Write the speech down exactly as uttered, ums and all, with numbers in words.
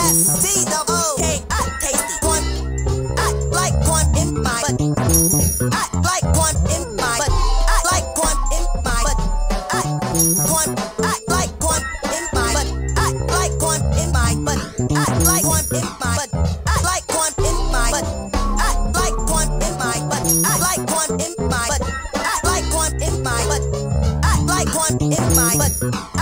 S T double O K. I tasty corn. I like corn in my butt. I like corn in my butt. I like corn in my butt. I corn. I like corn in my butt. I like corn in my butt. I like corn in my butt. I like corn in my butt. I like corn in my butt. I like corn in my butt. I like corn in my butt. I like corn in my butt.